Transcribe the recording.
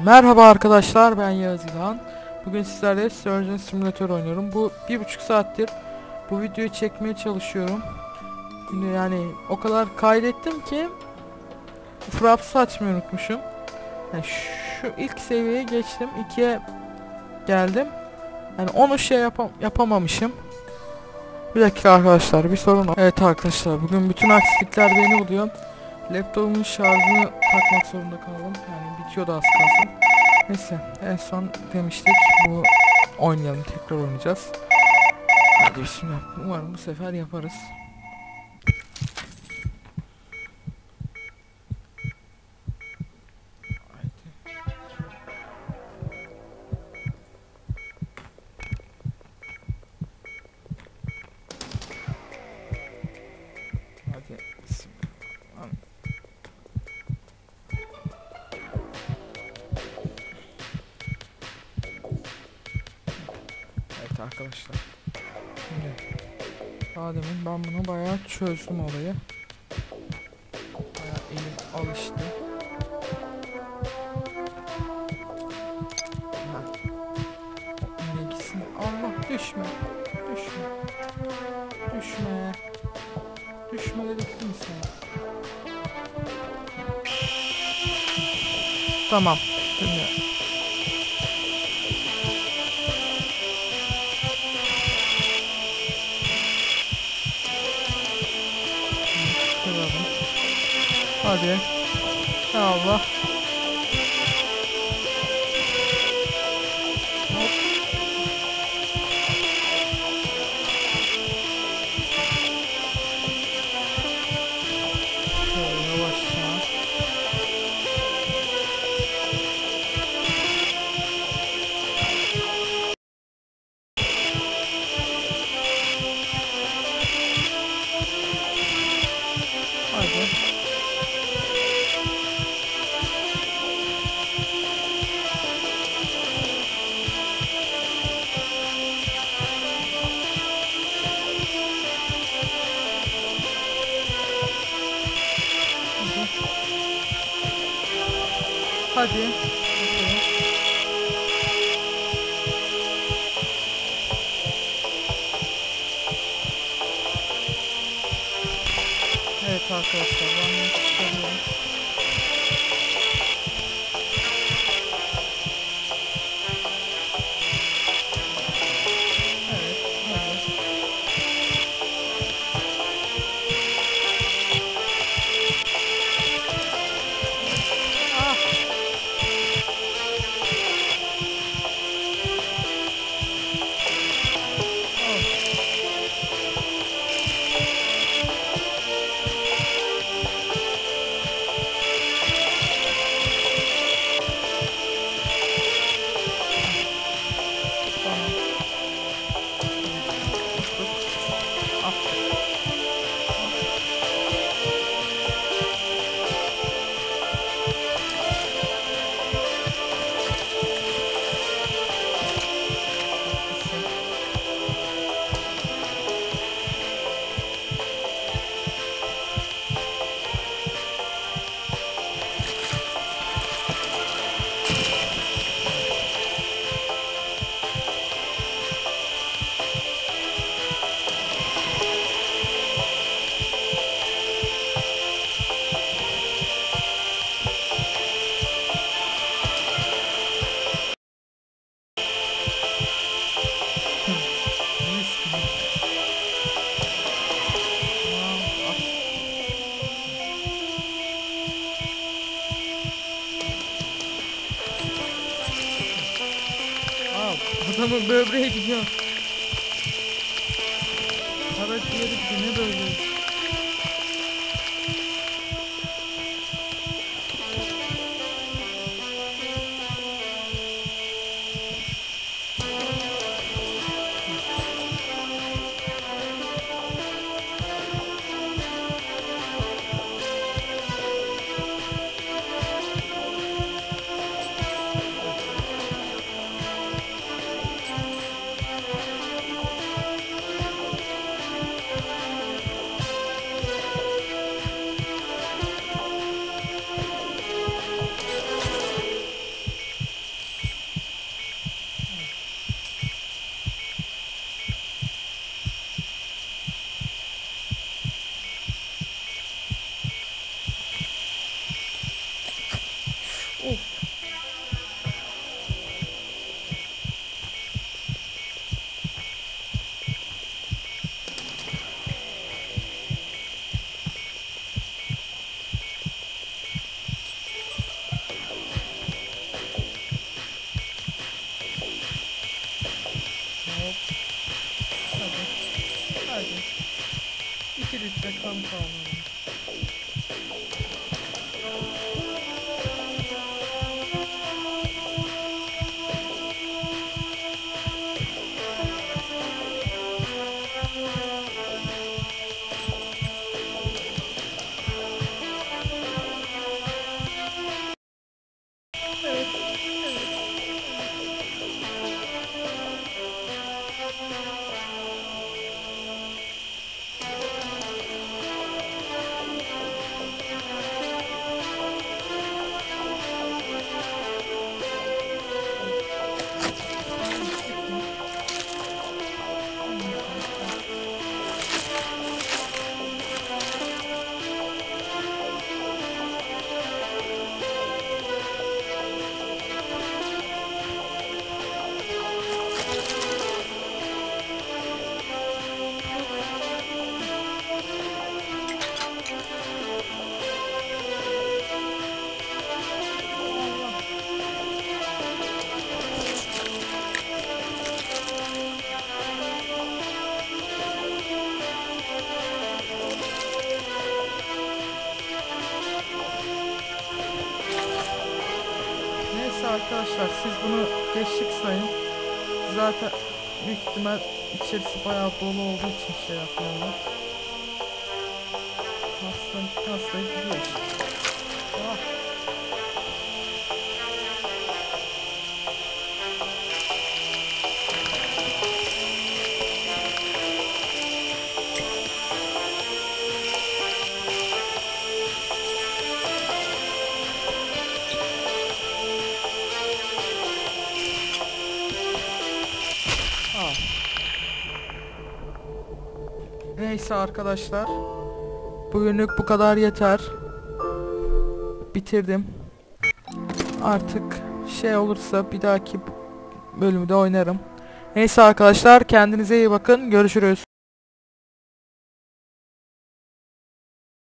Merhaba arkadaşlar, ben Yağız İlhan. Bugün sizlerle Surgeon Simulator oynuyorum. Bu 1,5 saattir bu videoyu çekmeye çalışıyorum. Şimdi yani o kadar kaydettim ki Fraps'ı açmayı unutmuşum. Yani şu ilk seviyeye geçtim, 2'ye geldim. Yani onu yapamamışım. Bir dakika arkadaşlar, bir sorun var. Evet arkadaşlar, bugün bütün aksilikler beni buluyor. Laptopumun şarjını takmak zorunda kaldım. Yani bitiyordu az kalsın. Neyse, en son demiştik bu oynayalım, tekrar oynayacağız. Hadi bismillah, umarım bu sefer yaparız. Hadi bismillah. Evet arkadaşlar, şimdi daha demin ben bunu bayağı çözdüm olayı. Bayağı elim alıştı. Ha. Yine gitsin. Allah, düşme. Düşme. Düşme. Düşme dedik mi sana? Tamam. Şimdi kıralım. Hadi. Ya Allah. Şöyle yavaşça. Hadi. Hadi. Evet arkadaşlar, ben bunu çıkarıyorum. Evet, hadi. Ah! Oh. Tamam. Tuttuk. Attık. Ne sıkıntı? Tamam, at. Al, adamın böbreğe gidiyor. Karaciğeri gidiyor, ne böyle? 2 litre kan kalmadı. Neyse arkadaşlar, siz bunu geçtik sayın. Zaten büyük ihtimal içerisi bayağı dolu olduğu için şey yapıyorlar. Hastayı gidiyor işte. Ah. Neyse arkadaşlar, bugünlük bu kadar yeter. Bitirdim. Artık şey olursa bir dahaki bölümde oynarım. Neyse arkadaşlar, kendinize iyi bakın. Görüşürüz.